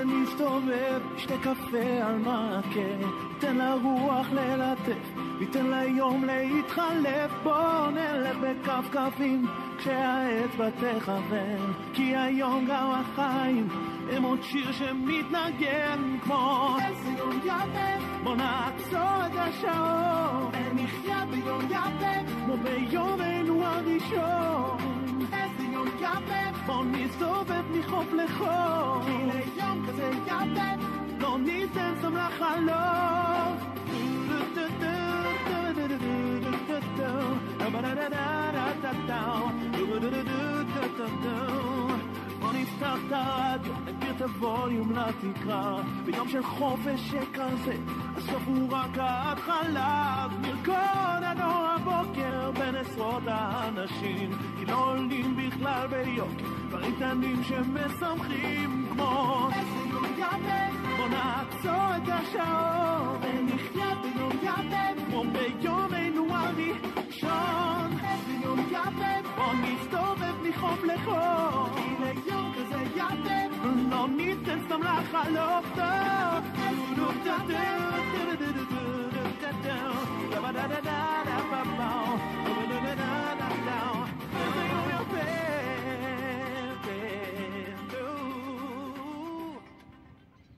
נסתובב, שתה קפה על מעקה, ניתן לרוח ללטף, ניתן ליום להתחלף, בוא נלך בכפכפים כשהאצבע תכוון, כי היום גם החיים הם עוד שיר שמתנגן כמו איזה יום יפה, בוא נעצור את השעון ונחיה ביום יפה כמו ביומנו הראשון. איזה יום יפה, בוא נסתובב מחוף לחוף, כי ליום כזה יפה לא ניתן סתם לחלוף. בוא נפתח את הרדיו, נגביר את הווליום לתקרה, ביום של חופש שכזה הסוף הוא רק ההתחלה. נרקוד עד אור הבוקר בין עשרות האנשים, כי לא עולים בכלל ביוקר דברים קטנים שמשמחים כמו איזה יום יפה, בוא נעצור את השעון ונחיה ביום יפה כמו ביומנו הראשון. איזה יום יפה, בוא נסתובב מחוף לחוף, כי ליום כזה יפה לא ניתן סתם לחלוף. טוב